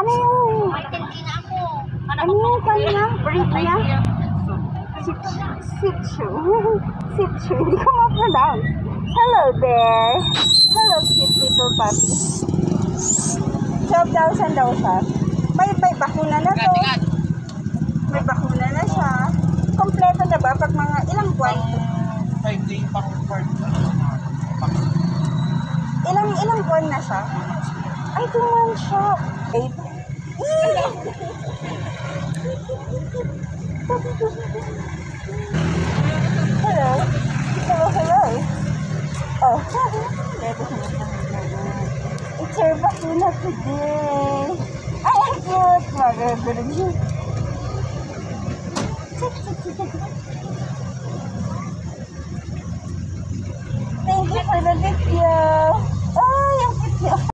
Ano yung... Ano yung kanya? Breed niya? Sitsu. Sitsu. Hindi ko ma-pronounce. Hello there. Hello, cute little puppy. 12,000 daw siya. May bakuna na to. May bakuna na siya. Kompleto na ba? Pag mga ilang buwan? 5 days pang report. Ilang buwan na siya? Ay, 2 months siya. Wait. Hello. Hello. Oh. It's your bakuna today. Ay, ang cute. Magagulog yun. Thank you for the video. Ay, ang cute.